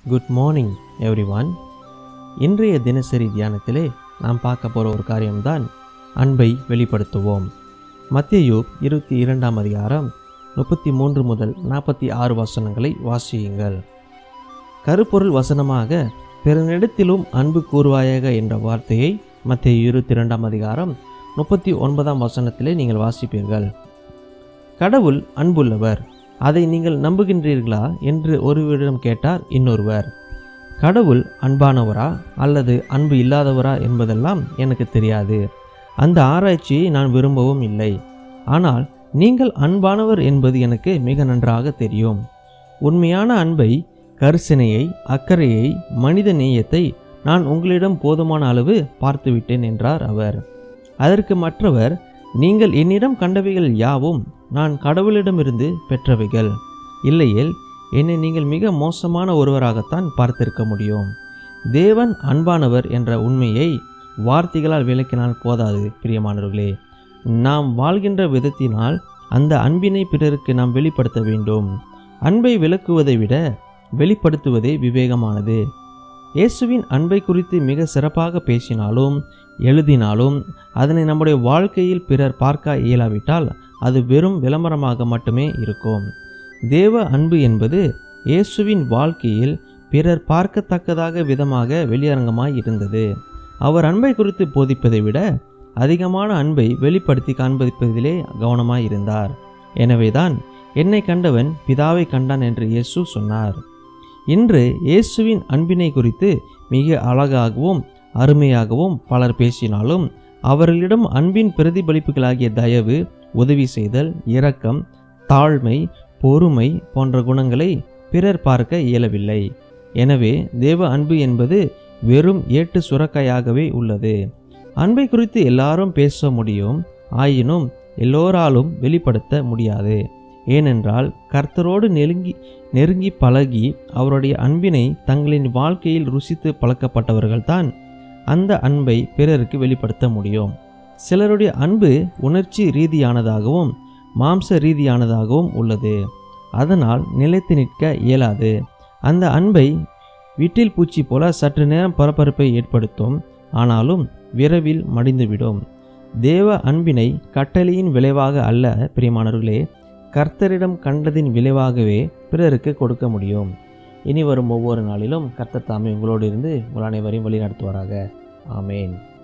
Good morning everyone. இன்றைய தினசரி தியானத்திலே நாம் பார்க்க போகிற ஒரு காரியம்தான் அன்பை வெளிப்படுத்துவோம். மத்தேயு 22ஆம் அதிகாரம் 33 முதல் 46 வசனங்களை வாசியுங்கள். கருப்பொருள் வசனமாக பிறனிடத்திலும் அன்பு கூறுவாயாக என்ற வார்த்தையை மத்தேயு 22ஆம் அதிகாரம் 39ஆம் வசனத்திலே நீங்கள் வாசிப்பீர்கள். கடவுள் அன்புள்ளவர், அதை நீங்கள் நம்புகின்றீர்களா என்று ஒருவரிடம் கேட்டார் இன்னொருவர். கடவுள் அன்பானவரா அல்லது அன்பு இல்லாதவரா என்பதெல்லாம் எனக்கு தெரியாது. அந்த ஆராய்ச்சியை நான் விரும்பவும் இல்லை. ஆனால் நீங்கள் அன்பானவர் என்பது எனக்கு மிக நன்றாக தெரியும். உண்மையான அன்பை, கரிசனையை, அக்கறையை, மனித நேயத்தை நான் உங்களிடம் போதுமான அளவு பார்த்துவிட்டேன் என்றார் அவர். அதற்கு மற்றவர், நீங்கள் என்னிடம் கண்டவைகள் யாவும் நான் கடவுளிடமிருந்து பெற்றவைகள். இல்லையேல் என்னை நீங்கள் மிக மோசமான ஒருவராகத்தான் பார்த்திருக்க முடியும். தேவன் அன்பானவர் என்ற உண்மையை வார்த்தைகளால் விளக்கினால் போதாது பிரியமானவர்களே. நாம் வாழ்கின்ற விதத்தினால் அந்த அன்பினை பிறருக்கு நாம் வெளிப்படுத்த வேண்டும். அன்பை விளக்குவதை விட வெளிப்படுத்துவதே விவேகமானது. இயேசுவின் அன்பை குறித்து மிக சிறப்பாக பேசினாலும் எழுதினாலும் அதனை நம்முடைய வாழ்க்கையில் பிறர் பார்க்க இயலாவிட்டால் அது வெறும் விளம்பரமாக மட்டுமே இருக்கும். தேவ அன்பு என்பது இயேசுவின் வாழ்க்கையில் பிறர் பார்க்கத்தக்கதாக விதமாக வெளியரங்கமாய் இருந்தது. அவர் அன்பை குறித்து போதிப்பதை விட அதிகமான அன்பை வெளிப்படுத்தி காண்பிப்பதிலே கவனமாய் இருந்தார். எனவேதான் என்னை கண்டவன் பிதாவை கண்டான் என்று இயேசு சொன்னார். இன்று இயேசுவின் அன்பினை குறித்து மிக அழகாகவும் அருமையாகவும் பலர் பேசினாலும் அவர்களிடம் அன்பின் பிரதிபலிப்புகளாகிய தயவு, உதவி செய்தல், இரக்கம், தாழ்மை, பொறுமை போன்ற குணங்களை பிறர் பார்க்க இயலவில்லை. எனவே தேவ அன்பு என்பது வெறும் ஏட்டு சுரக்காயாகவே உள்ளது. அன்பை குறித்து எல்லாரும் பேச முடியும், ஆயினும் எல்லோராலும் வெளிப்படுத்த முடியாது. ஏனென்றால் கர்த்தரோடு நெருங்கி பழகி அவருடைய அன்பினை தங்களின் வாழ்க்கையில் ருசித்து பழக்கப்பட்டவர்கள்தான் அந்த அன்பை பிறருக்கு வெளிப்படுத்த முடியும். சிலருடைய அன்பு உணர்ச்சி ரீதியானதாகவும் மாம்ச ரீதியானதாகவும் உள்ளது. அதனால் நிலைத்து நிற்க இயலாது. அந்த அன்பை வீட்டில் பூச்சி போல சற்று நேரம் பரபரப்பை ஏற்படுத்தும், ஆனாலும் விரைவில் மடிந்துவிடும். தேவ அன்பினை கட்டளையின் விளைவாக அல்ல பிரியமானவர்களே, கர்த்தரிடம் கண்டதின் விளைவாகவே பிறருக்கு கொடுக்க முடியும். இனி வரும் ஒவ்வொரு நாளிலும் கர்த்தர் தாமே உங்களோடு இருந்து உங்கள் அனைவரையும் வழி நடத்துவாராக. ஆமேன்.